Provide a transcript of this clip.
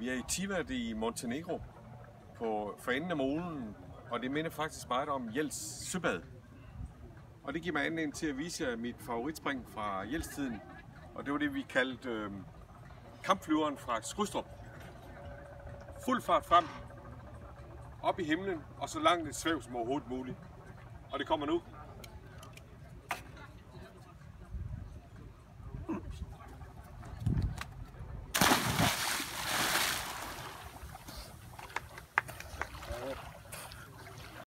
Vi er i Tivat i Montenegro for enden af molen, og det minder faktisk meget om Jels søbad. Og det giver mig anledning til at vise jer mit favoritspring fra Jels-tiden, og det var det, vi kaldte kampflyveren fra Skrydstrup. Fuld fart frem, op i himlen, og så langt et svæv som overhovedet muligt. Og det kommer nu.